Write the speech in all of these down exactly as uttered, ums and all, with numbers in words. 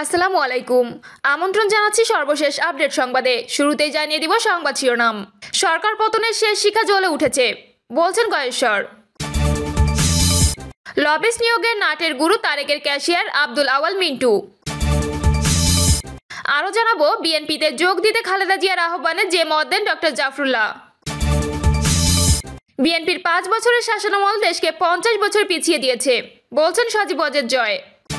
আসসালামু আলাইকুম। আমন্ত্রণ জানাচ্ছি সর্বশেষ আপডেট সংবাদে। শুরুতেই জানিয়ে দিব সংবাদ শিরোনাম। সরকার পতনের শেষ শিখা জ্বলে উঠেছে বলছেন গয়েশ্বর। লবিস নিয়োগের নাটের গুরু তারেকের ক্যাশিয়ার আব্দুল আওয়াল মিন্টু। আরও জানাবো বিএনপিতে যোগ দিতে খালেদা জিয়ার আহ্বানে যে মত দেন ডক্টর জাফরুল্লাহ। বিএনপির পাঁচ বছরের শাসনামল দেশকে পঞ্চাশ বছর পিছিয়ে দিয়েছে বলছেন সজীব ওয়াজেদ জয়।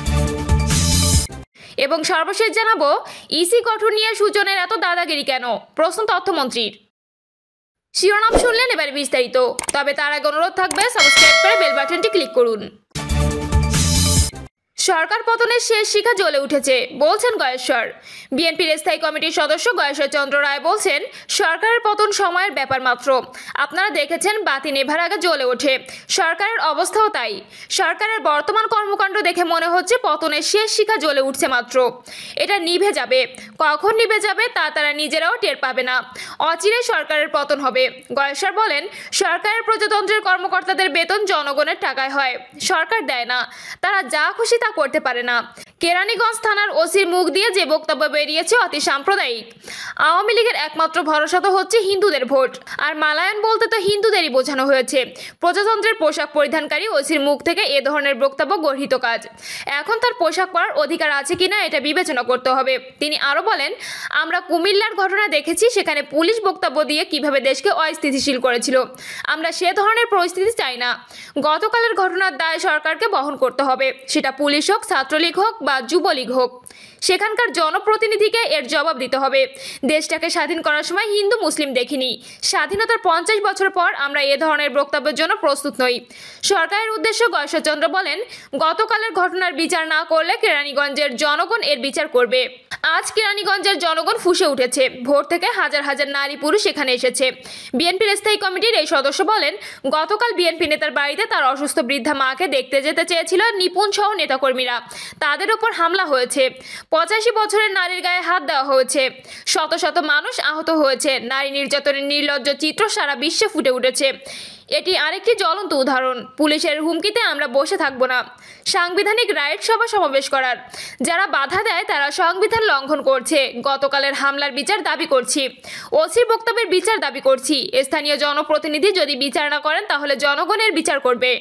এবং সর্বশেষ জানাবো ইসি গঠন নিয়ে সূচনের এত দাদাগিরি কেন, প্রশ্ন তথ্যমন্ত্রীর। শিরোনাম শুনলেন, এবার বিস্তারিত। তবে তার আগে অনুরোধ থাকবে সাবস্ক্রাইব করে বেল বাটনটি ক্লিক করুন। সরকার পতনের শেষ শিখা জ্বলে উঠেছে বলছেন গয়েশ্বর। বিএনপির স্থায়ী কমিটির সদস্য গয়েশ্বর চন্দ্র রায় বলছেন, সরকারের পতন সময়ের ব্যাপার মাত্র। আপনারা দেখেছেন বাতি নেভার আগে জ্বলে ওঠে, সরকারের অবস্থাও তাই। সরকারের বর্তমান কর্মকাণ্ড দেখে মনে হচ্ছে পতনের শেষ শিখা জ্বলে উঠছে মাত্র। এটা নিভে যাবে, কখন নিভে যাবে তা তারা নিজেরাও টের পাবে না। অচিরে সরকারের পতন হবে। গয়েশ্বর বলেন, সরকারের প্রজাতন্ত্রের কর্মকর্তাদের বেতন জনগণের টাকায় হয়, সরকার দেয় না। তারা যা খুশি তা করতে পারে না। কেরানীগঞ্জ থানার ওসির মুখ দিয়ে যে বক্তব্য বেরিয়েছে অতি সাম্প্রদায়িক। আওয়ামী লীগের একমাত্র ভরসা তো হচ্ছে হিন্দুদের ভোট, আর মালায়ন বলতে তো হিন্দুদেরই বোঝানো হয়েছে। প্রজাতন্ত্রের পোশাক পরিধানকারী ওসির মুখ থেকে এ ধরনের বক্তব্য গর্হিত কাজ। এখন তার পোশাক পরার অধিকার আছে কিনা এটা বিবেচনা করতে হবে। তিনি আরো বলেন, আমরা কুমিল্লার ঘটনা দেখেছি, সেখানে পুলিশ বক্তব্য দিয়ে কিভাবে দেশকে অস্থিতিশীল করেছিল। আমরা সে ধরনের পরিস্থিতি চাই না। গতকালের ঘটনার দায় সরকারকে বহন করতে হবে, সেটা পুলিশ হোক, ছাত্রলীগ হোক বা যুবলীগ হোক। সেখানকার জনপ্রতিনিধিকে এর জবাব দিতে হবে। দেশটাকে স্বাধীন করার সময় হিন্দু মুসলিম দেখিনি। স্বাধীনতার পঞ্চাশ বছর পর আমরা এ ধরনের বক্তব্যের জন্য প্রস্তুত নই। সরকারের উদ্দেশ্য গয়েশ্বরচন্দ্র বলেন, গতকালের ঘটনার বিচার না করলে কেরানীগঞ্জের জনগণ এর বিচার করবে। আজ কেরানীগঞ্জের জনগণ ফুঁসে উঠেছে। ভোর থেকে হাজার হাজার নারী পুরুষ এখানে এসেছে। বিএনপির স্থায়ী কমিটির এই সদস্য বলেন, গতকাল বিএনপি নেতার বাড়িতে তার অসুস্থ বৃদ্ধা মাকে দেখতে যেতে চেয়েছিল নিপুণ সহ নেতাকর্মীরা। তাদের ওপর হামলা হয়েছে। পঁচাশি বছরের নারীর গায়ে হাত দেওয়া হয়েছে। শত শত মানুষ আহত হয়েছে। নারী নির্যাতনের নির্লজ্জ চিত্র সারা বিশ্বে ফুটে উঠেছে। এটি আরেকটি জ্বলন্ত উদাহরণ। পুলিশের হুমকিতে আমরা বসে থাকবো না। সাংবিধানিক রাইট সভা সমাবেশ করার যারা বাধা দেয় তারা সংবিধান লঙ্ঘন করছে। গতকালের হামলার বিচার দাবি করছি, ওসির বক্তব্যের বিচার দাবি করছি। স্থানীয় জনপ্রতিনিধি যদি বিচার না করেন তাহলে জনগণের বিচার করবে।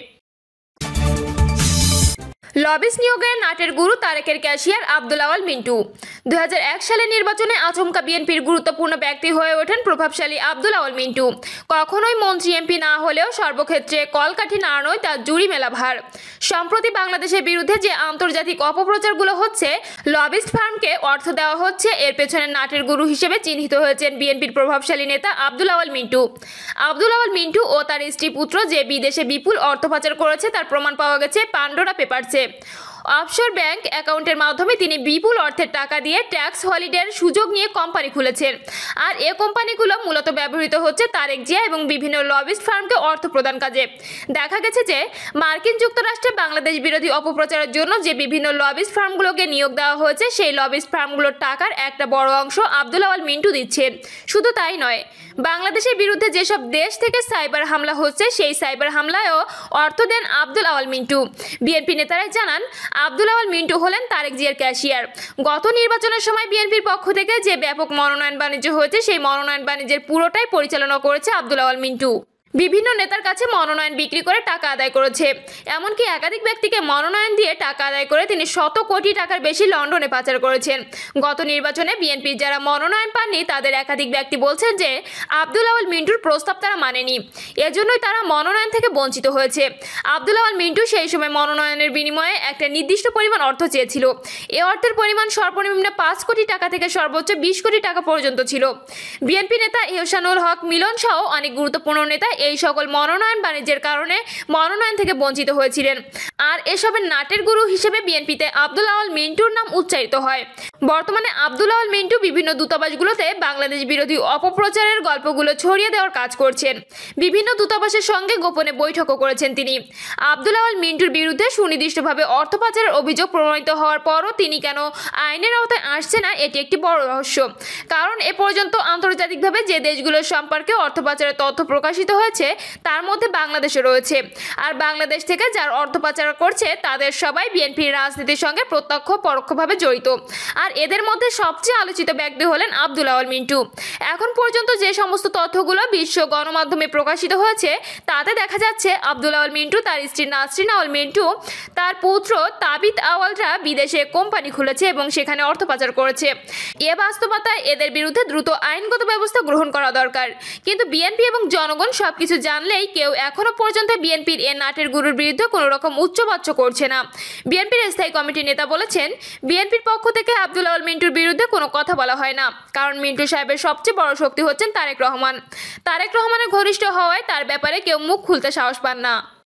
লবিস নিয়োগের নাটের গুরু তারেকের ক্যাশিয়ার আব্দুল আওয়াল মিন্টু। দুই হাজার এক সালের নির্বাচনে আচমকা বিএনপির গুরুত্বপূর্ণ ব্যক্তি হয়ে ওঠেন প্রভাবশালী আব্দুল আওয়াল মিন্টু। কখনোই মন্ত্রী এমপি না হলেও সর্বক্ষেত্রে কলকাঠি নাড়ানোয় তার জুড়ি মেলা ভার। সম্প্রতি বাংলাদেশের বিরুদ্ধে যে আন্তর্জাতিক অপপ্রচারগুলো হচ্ছে, লবিস্ট ফার্মকে অর্থ দেওয়া হচ্ছে, এর পেছনে নাটের গুরু হিসেবে চিহ্নিত হয়েছেন বিএনপির প্রভাবশালী নেতা আব্দুল আওয়াল মিন্টু। আব্দুল আওয়াল মিন্টু ও তার স্ত্রী পুত্র যে বিদেশে বিপুল অর্থ পাচার করেছে তার প্রমাণ পাওয়া গেছে পান্ডোরা পেপারসে। অফশোর ব্যাংক অ্যাকাউন্টের মাধ্যমে তিনি বিপুল অর্থের টাকা দিয়ে ট্যাক্স হলিডের সুযোগ নিয়ে কোম্পানি খুলেছেন। আর এ কোম্পানিগুলো মূলত ব্যবহৃত হচ্ছে তারেক জিয়া এবং বিভিন্ন লবিস্ট ফার্মকে অর্থ প্রদান কাজে। দেখা গেছে যে মার্কিন যুক্তরাষ্ট্রে বাংলাদেশ বিরোধী অপপ্রচারের জন্য যে বিভিন্ন লবিস্ট ফার্মগুলোকে নিয়োগ দেওয়া হয়েছে, সেই লবিস্ট ফার্মগুলোর টাকার একটা বড় অংশ আব্দুল আওয়াল মিন্টু দিচ্ছেন। শুধু তাই নয়, বাংলাদেশের বিরুদ্ধে যেসব দেশ থেকে সাইবার হামলা হচ্ছে, সেই সাইবার হামলায়ও অর্থ দেন আব্দুল আওয়াল মিন্টু। বিএনপি নেতারাই জানান, আব্দুল আওয়াল মিন্টু হলেন তারেক জিয়ার ক্যাশিয়ার। গত নির্বাচনের সময় বিএনপির পক্ষ থেকে যে ব্যাপক মনোনয়ন বাণিজ্য হয়েছে, সেই মনোনয়ন বাণিজ্যের পুরোটাই পরিচালনা করেছে আব্দুল আওয়াল মিন্টু। বিভিন্ন নেতার কাছে মনোনয়ন বিক্রি করে টাকা আদায় করেছে। এমনকি একাধিক ব্যক্তিকে মনোনয়ন দিয়ে টাকা আদায় করে তিনি শত কোটি টাকার বেশি লন্ডনে পাচার করেছেন। গত নির্বাচনে বিএনপির যারা মনোনয়ন পাননি তাদের একাধিক ব্যক্তি বলছেন যে আব্দুল আওয়াল মিন্টুর প্রস্তাব তারা মানেনি, এজন্যই তারা মনোনয়ন থেকে বঞ্চিত হয়েছে। আব্দুল আওয়াল মিন্টু সেই সময় মনোনয়নের বিনিময়ে একটা নির্দিষ্ট পরিমাণ অর্থ চেয়েছিল। এ অর্থের পরিমাণ সর্বনিম্ন পাঁচ কোটি টাকা থেকে সর্বোচ্চ বিশ কোটি টাকা পর্যন্ত ছিল। বিএনপি নেতা ইহসানুল হক মিলন সহ অনেক গুরুত্বপূর্ণ নেতা এই সকল মনোনয়ন বাণিজ্যের কারণে মনোনয়ন থেকে বঞ্চিত হয়েছিলেন। আর এসবের নাটের গুরু হিসেবে বিএনপিতে আব্দুল আওয়াল মিন্টুর নাম উচ্চারিত হয়। বর্তমানে আব্দুল আওয়াল মিন্টু বিভিন্ন দূতাবাসগুলোতে বাংলাদেশ বিরোধী অপপ্রচারের গল্পগুলো ছড়িয়ে দেওয়ার কাজ করছেন। বিভিন্ন দূতাবাসের সঙ্গে গোপনে বৈঠকও করেছেন তিনি। আব্দুল আওয়াল মিন্টুর বিরুদ্ধে সুনির্দিষ্টভাবে অর্থ পাচারের অভিযোগ প্রমাণিত হওয়ার পরও তিনি কেন আইনের আওতায় আসছে না, এটি একটি বড় রহস্য। কারণ এ পর্যন্ত আন্তর্জাতিকভাবে যে দেশগুলোর সম্পর্কে অর্থ পাচারের তথ্য প্রকাশিত হয়েছে হয়েছে তার মধ্যে বাংলাদেশও রয়েছে। আর বাংলাদেশ থেকে যার অর্থ পাচার করছে তাদের সবাই বিএনপির রাজনীতির সঙ্গে প্রত্যক্ষ পরোক্ষভাবে জড়িত। আর এদের মধ্যে সবচেয়ে আলোচিত ব্যক্তি হলেন আব্দুল আওয়াল মিন্টু। এখন পর্যন্ত যে সমস্ত তথ্যগুলো বিশ্ব গণমাধ্যমে প্রকাশিত হয়েছে তাতে দেখা যাচ্ছে আব্দুল আওয়াল মিন্টু, তার স্ত্রী নাসরিন আওয়াল মিন্টু, তার পুত্র তাবিত আওয়ালরা বিদেশে কোম্পানি খুলেছে এবং সেখানে অর্থ পাচার করেছে। এ বাস্তবতায় এদের বিরুদ্ধে দ্রুত আইনগত ব্যবস্থা গ্রহণ করা দরকার। কিন্তু বিএনপি এবং জনগণ সবকিছু জানলেই কেউ এখনো পর্যন্ত বিএনপির এ নাটের গুরুর বিরুদ্ধে কোনো রকম উচ্চবাচ্য করছে না। বিএনপির স্থায়ী কমিটির নেতা বলেছেন, বিএনপির পক্ষ থেকে আব্দুল আওয়াল মিন্টুর বিরুদ্ধে কোনো কথা বলা হয় না, কারণ মিন্টু সাহেবের সবচেয়ে বড় শক্তি হচ্ছেন তারেক রহমান। তারেক রহমানের ঘনিষ্ঠ হওয়ায় তার ব্যাপারে কেউ মুখ খুলতে সাহস পান না।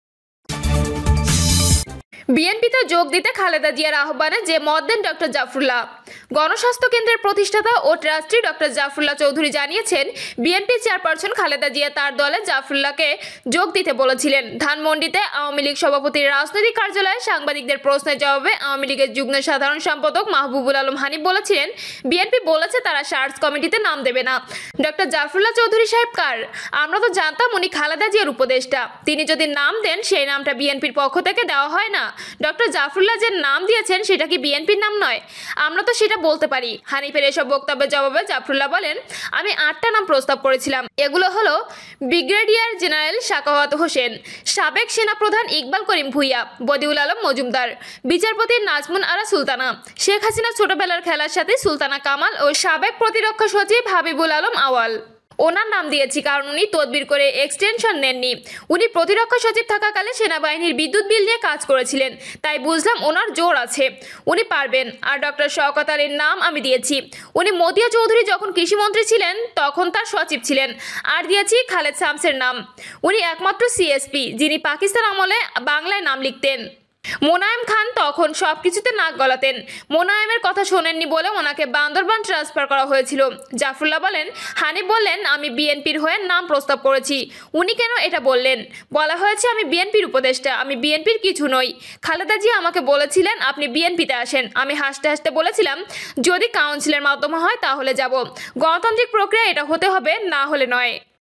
বিএনপিতে যোগ দিতে খালেদা জিয়ার আহ্বানে যে মত দেন ডক্টর জাফরুল্লাহ। গণস্বাস্থ্য কেন্দ্রের প্রতিষ্ঠাতা ও ট্রাস্টি ডক্টর জাফরুল্লাহ চৌধুরী জানিয়েছেন, বিএনপি চেয়ারপারসন খালেদা জিয়া তার দলে জাফরুল্লাহকে যোগ দিতে বলেছিলেন। ধানমন্ডিতে আওয়ামী লীগ সভাপতির রাজনৈতিক কার্যালয়ে সাংবাদিকদের প্রশ্নের জবাবে আওয়ামী লীগের যুগ্ম সাধারণ সম্পাদক মাহবুবুল আলম হানিফ বলেছিলেন, বিএনপি বলেছে তারা সার্চ কমিটিতে নাম দেবে না। ডক্টর জাফরুল্লাহ চৌধুরী সাহেব কার? আমরা তো জানতাম উনি খালেদা জিয়ার উপদেষ্টা। তিনি যদি নাম দেন সেই নামটা বিএনপির পক্ষ থেকে দেওয়া হয় না। ডক্টর জাফরুল্লাহ যে নাম দিয়েছেন সেটা কি বিএনপির নাম নয়? আমরা তো সেটা বলতে পারি। হানিফের এসব বক্তব্যের জবাবে জাফরুল্লাহ বলেন, আমি আটটা নাম প্রস্তাব করেছিলাম। এগুলো হলো ব্রিগেডিয়ার জেনারেল সাখাওয়াত হোসেন, সাবেক সেনাপ্রধান ইকবাল করিম ভুইয়া, বদিউল আলম মজুমদার, বিচারপতি নাজমুন আরা সুলতানা, শেখ হাসিনা ছোটবেলার খেলার সাথে সুলতানা কামাল ও সাবেক প্রতিরক্ষা সচিব হাবিবুল আলম আওয়াল। ওনার নাম দিয়েছি কারণ উনি তদবির করে এক্সটেনশন নেননি। উনি প্রতিরক্ষা সচিব থাকাকালে সেনাবাহিনীর বিদ্যুৎ বিল নিয়ে কাজ করেছিলেন, তাই বুঝলাম ওনার জোর আছে, উনি পারবেন। আর ডক্টর শওকত আলীর নাম আমি দিয়েছি। উনি মতিয়া চৌধুরী যখন কৃষিমন্ত্রী ছিলেন তখন তার সচিব ছিলেন। আর দিয়েছি খালেদ শামসের নাম। উনি একমাত্র সিএসপি যিনি পাকিস্তান আমলে বাংলায় নাম লিখতেন। মোনায়েম খান তখন সব কিছুতে নাক গলাতেন। মোনায়েমের কথা শোনেননি বলে ওনাকে বান্দরবান ট্রান্সফার করা হয়েছিল। জাফরুল্লাহ বলেন, হানিফ বললেন আমি বিএনপির হয়ে নাম প্রস্তাব করেছি। উনি কেন এটা বললেন? বলা হয়েছে আমি বিএনপির উপদেষ্টা, আমি বিএনপির কিছু নই। খালেদা জিয়া আমাকে বলেছিলেন আপনি বিএনপিতে আসেন। আমি হাসতে হাসতে বলেছিলাম যদি কাউন্সিলের মাধ্যমে হয় তাহলে যাব। গণতান্ত্রিক প্রক্রিয়া এটা হতে হবে, না হলে নয়।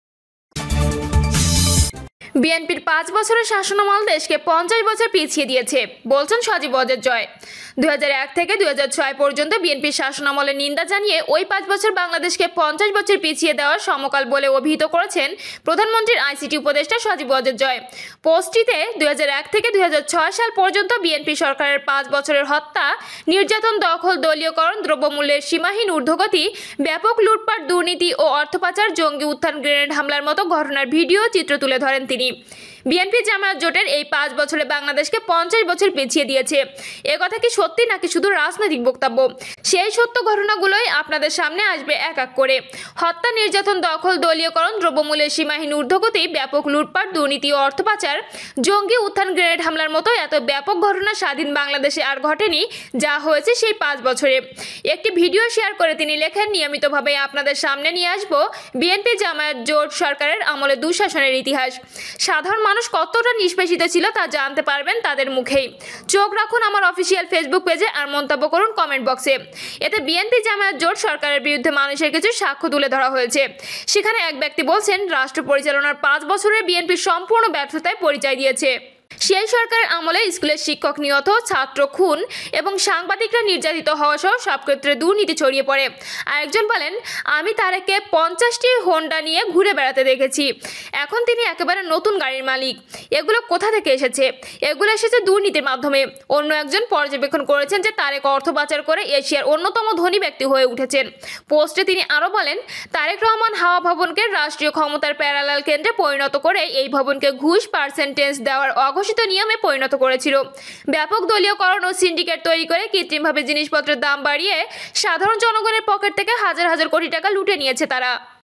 বিএনপির পাঁচ বছরের শাসনামল দেশকে পঞ্চাশ বছর পিছিয়ে দিয়েছে বলছেন সজীব ওয়াজেদ জয়। দুই হাজার এক থেকে দুই হাজার ছয় পর্যন্ত বিএনপির শাসনামলের নিন্দা জানিয়ে ওই পাঁচ বছর বাংলাদেশকে পঞ্চাশ বছর পিছিয়ে দেওয়ার সমকাল বলে অভিহিত করেছেন প্রধানমন্ত্রীর আইসিটি উপদেষ্টা সজীব ওয়াজেদ জয়। পোস্টটিতে দুই হাজার এক থেকে দুই হাজার ছয় সাল পর্যন্ত বিএনপি সরকারের পাঁচ বছরের হত্যা, নির্যাতন, দখল, দলীয়করণ, দ্রব্যমূল্যের সীমাহীন ঊর্ধ্বগতি, ব্যাপক লুটপাট, দুর্নীতি ও অর্থ পাচার, জঙ্গি উত্থান, গ্রেনেড হামলার মতো ঘটনার ভিডিও চিত্র তুলে ধরেন তিনি। বিএনপি জামায়াত জোটের এই পাঁচ বছরে বাংলাদেশকে পঞ্চাশ বছর পিছিয়ে দিয়েছে। এ কথা কি সত্যি নাকি শুধু রাজনৈতিক বক্তব্য? সেই সত্য ঘটনাগুলোই আপনাদের সামনে আসবে এক এক করে। হত্যা, নির্যাতন, দখল, দলীয়করণ, দ্রব্যমূল্যের সীমাহীন ঊর্ধ্বগতি, ব্যাপক লুটপাট, দুর্নীতি ও অর্থ পাচার, জঙ্গি উত্থান, গ্রেনেড হামলার মতো এত ব্যাপক ঘটনা স্বাধীন বাংলাদেশে আর ঘটেনি যা হয়েছে সেই পাঁচ বছরে। একটি ভিডিও শেয়ার করে তিনি লেখেন, নিয়মিতভাবে আপনাদের সামনে নিয়ে আসবো বিএনপি জামায়াত জোট সরকারের আমলে দুঃশাসনের ইতিহাস। সাধারণ মানুষ কতটা নিষ্পেষিত ছিল তা জানতে পারবেন তাদের মুখেই। চোখ রাখুন আমার অফিসিয়াল ফেসবুক পেজে আর মন্তব্য করুন কমেন্ট বক্সে। এতে বিএনপি জামায়াত জোট সরকারের বিরুদ্ধে মানুষের কিছু সাক্ষ্য তুলে ধরা হয়েছে। সেখানে এক ব্যক্তি বলছেন রাষ্ট্র পরিচালনার পাঁচ বছরে বিএনপি সম্পূর্ণ ব্যর্থতায় পরিচয় দিয়েছে। সেই সরকারের আমলে স্কুলের শিক্ষক নিহত, ছাত্র খুন এবং সাংবাদিকরা নির্যাতিত হওয়া সহ সব ক্ষেত্রে দুর্নীতি ছড়িয়ে পড়ে। আরেকজন বলেন, আমি তারেককে পঞ্চাশটি হোন্ডা নিয়ে ঘুরে বেড়াতে দেখেছি। এখন তিনি একেবারে নতুন গাড়ির মালিক। এগুলো কোথা থেকে এসেছে? এগুলো এসেছে দুর্নীতির মাধ্যমে। অন্য একজন পর্যবেক্ষণ করেছেন যে তারেক অর্থ পাচার করে এশিয়ার অন্যতম ধনী ব্যক্তি হয়ে উঠেছেন। পোস্টে তিনি আরও বলেন, তারেক রহমান হাওয়া ভবনকে রাষ্ট্রীয় ক্ষমতার প্যারালাল কেন্দ্রে পরিণত করে এই ভবনকে ঘুষ পার্সেন্টেজ দেওয়ার অঘোষিত নিয়মে পরিণত করেছিল। ব্যাপক দলীয়করণ ও সিন্ডিকেট তৈরি করে কৃত্রিমভাবে জিনিসপত্রের দাম বাড়িয়ে সাধারণ জনগণের পকেট থেকে হাজার হাজার কোটি টাকা লুটে নিয়েছে তারা।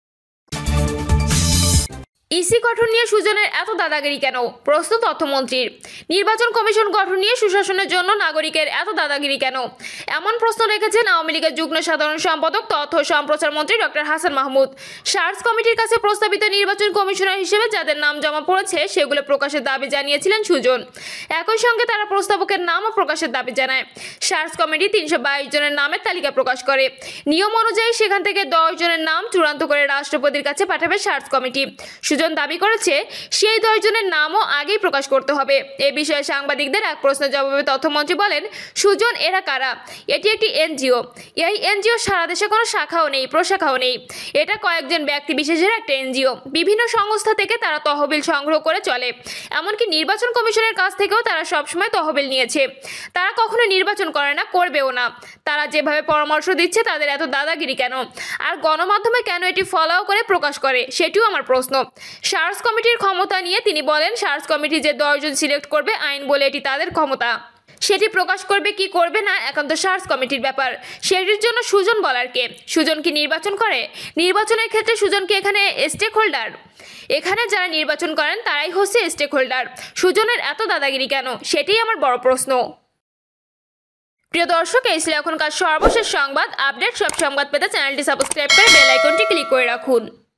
ইসি গঠন নিয়ে সুজনের এত দাদাগিরি কেন? প্রশ্ন তথ্যমন্ত্রীর। নির্বাচন কমিশন গঠন নিয়ে সুশাসনের জন্য নাগরিকের এত দাদাগিরি কেন? এমন প্রশ্ন রেখেছেন আওয়ামী লীগের যুগ্ম সাধারণ সম্পাদক তথ্য সম্প্রচার মন্ত্রী ডক্টর হাসান মাহমুদ। সার্চ কমিটির কাছে প্রস্তাবিত নির্বাচন কমিশনার হিসেবে যাদের নাম জমা পড়েছে সেগুলো প্রকাশের দাবি জানিয়েছিলেন সুজন। একই সঙ্গে তারা প্রস্তাবকের নামও প্রকাশের দাবি জানায়। সার্চ কমিটি তিনশো বাইশ জনের নামের তালিকা প্রকাশ করে। নিয়ম অনুযায়ী সেখান থেকে দশ জনের নাম চূড়ান্ত করে রাষ্ট্রপতির কাছে পাঠাবে সার্চ কমিটি। সুজন দাবি করেছে সেই দশ জনের নামও আগেই প্রকাশ করতে হবে। এ বিষয়ে সাংবাদিকদের এক প্রশ্নের জবাবে তথ্যমন্ত্রী বলেন, সুজন এরা কারা? এটি একটি এনজিও। এই এনজিও সারা দেশে কোনো শাখাও নেই, প্রশাখাও নেই। এটা কয়েকজন ব্যক্তি বিশেষের একটা এনজিও। বিভিন্ন সংস্থা থেকে তারা তহবিল সংগ্রহ করে চলে। এমনকি নির্বাচন কমিশনের কাছ থেকেও তারা সবসময় তহবিল নিয়েছে। তারা কখনো নির্বাচন করে না, করবেও না। তারা যেভাবে পরামর্শ দিচ্ছে তাদের এত দাদাগিরি কেন? আর গণমাধ্যমে কেন এটি ফলাও করে প্রকাশ করে, সেটিও আমার প্রশ্ন। সার্চ কমিটির ক্ষমতা নিয়ে তিনি বলেন, সার্চ কমিটি যে দশজন সিলেক্ট করবে আইন বলে এটি তাদের ক্ষমতা। সেটি প্রকাশ করবে কি করবে না একান্ত সার্চ কমিটির ব্যাপার। সেটির জন্য সুজন বলার কে? সুজন কি নির্বাচন করে? নির্বাচনের ক্ষেত্রে সুজন কি এখানে স্টেক হোল্ডার? এখানে যারা নির্বাচন করেন তারাই হচ্ছে স্টেক হোল্ডার। সুজনের এত দাদাগিরি কেন, সেটাই আমার বড় প্রশ্ন। প্রিয় দর্শক, এই ছিল এখনকার সর্বশেষ সংবাদ। আপডেট সব সংবাদ পেতে চ্যানেলটি সাবস্ক্রাইব করে বেল আইকনটি ক্লিক করে রাখুন।